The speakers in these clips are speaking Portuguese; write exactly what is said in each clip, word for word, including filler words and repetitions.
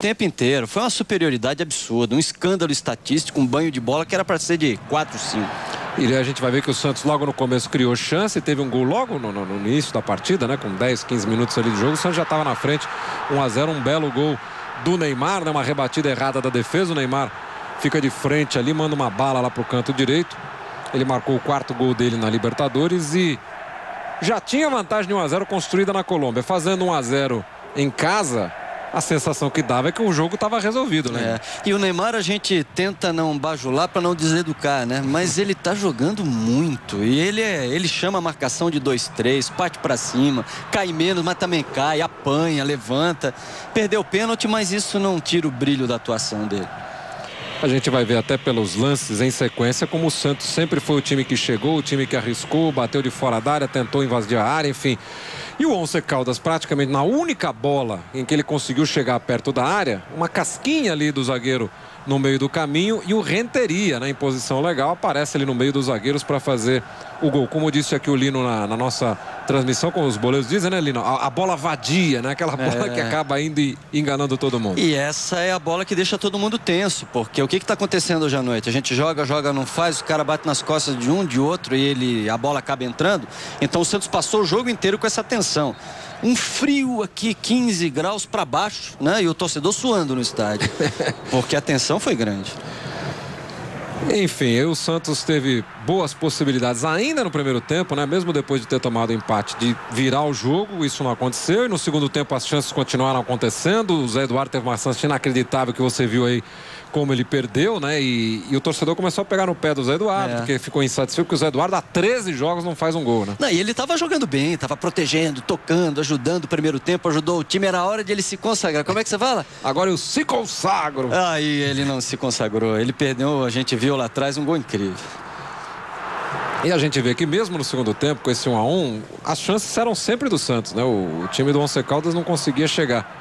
tempo inteiro. Foi uma superioridade absurda, um escândalo estatístico, um banho de bola que era para ser de quatro, cinco. E a gente vai ver que o Santos logo no começo criou chance, teve um gol logo no, no, no início da partida, né? Com dez, quinze minutos ali de jogo, o Santos já estava na frente, um a zero, um belo gol do Neymar, né? Uma rebatida errada da defesa, o Neymar fica de frente ali, manda uma bala lá pro canto direito. Ele marcou o quarto gol dele na Libertadores e já tinha vantagem de um a zero construída na Colômbia. Fazendo um a zero em casa, a sensação que dava é que o jogo estava resolvido, né? É. E o Neymar a gente tenta não bajular para não deseducar, né? Mas ele tá jogando muito. E ele, é, ele chama a marcação de dois três, parte para cima, cai menos, mas também cai, apanha, levanta. Perdeu o pênalti, mas isso não tira o brilho da atuação dele. A gente vai ver até pelos lances em sequência como o Santos sempre foi o time que chegou, o time que arriscou, bateu de fora da área, tentou invadir a área, enfim. E o Once Caldas, praticamente na única bola em que ele conseguiu chegar perto da área, uma casquinha ali do zagueiro no meio do caminho, e o Renteria, né, em posição legal, aparece ali no meio dos zagueiros para fazer o gol. Como disse aqui o Lino na, na nossa transmissão, como os boleiros dizem, né, Lino? A, a bola vadia, né? Aquela bola é. que acaba indo e enganando todo mundo. E essa é a bola que deixa todo mundo tenso, porque o que está acontecendo hoje à noite? A gente joga, joga, não faz, o cara bate nas costas de um, de outro, e ele, a bola acaba entrando. Então o Santos passou o jogo inteiro com essa tensão. Um frio aqui, quinze graus para baixo, né? E o torcedor suando no estádio, porque a tensão foi grande. Enfim, o Santos teve boas possibilidades ainda no primeiro tempo, né? Mesmo depois de ter tomado o empate, de virar o jogo, isso não aconteceu. E no segundo tempo as chances continuaram acontecendo. O Zé Eduardo teve uma chance inacreditável que você viu aí como ele perdeu, né? E, e o torcedor começou a pegar no pé do Zé Eduardo, é. porque ficou insatisfeito porque o Zé Eduardo há treze jogos não faz um gol, né? Não, e ele estava jogando bem, estava protegendo, tocando, ajudando o primeiro tempo, ajudou o time, era a hora de ele se consagrar. Como é que você fala? Agora eu se consagro. Aí ele não se consagrou, ele perdeu, a gente viu lá atrás um gol incrível. E a gente vê que mesmo no segundo tempo, com esse um a um, as chances eram sempre do Santos, né? O, o time do Once Caldas não conseguia chegar.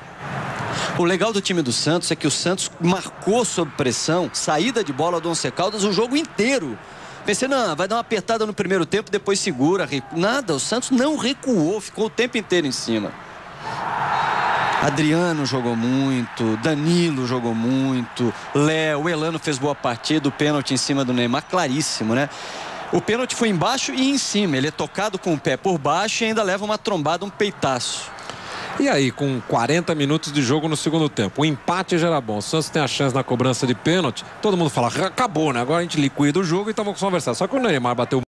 O legal do time do Santos é que o Santos marcou sob pressão, saída de bola do Once Caldas o jogo inteiro. Pensei, não, vai dar uma apertada no primeiro tempo, depois segura. Recu... Nada, o Santos não recuou, ficou o tempo inteiro em cima. Adriano jogou muito, Danilo jogou muito, Léo, o Elano fez boa partida, o pênalti em cima do Neymar, claríssimo, né? O pênalti foi embaixo e em cima, ele é tocado com o pé por baixo e ainda leva uma trombada, um peitaço. E aí, com quarenta minutos de jogo no segundo tempo, o empate já era bom. O Santos tem a chance na cobrança de pênalti. Todo mundo fala, acabou, né? Agora a gente liquida o jogo e estamos conversando. Só que o Neymar bateu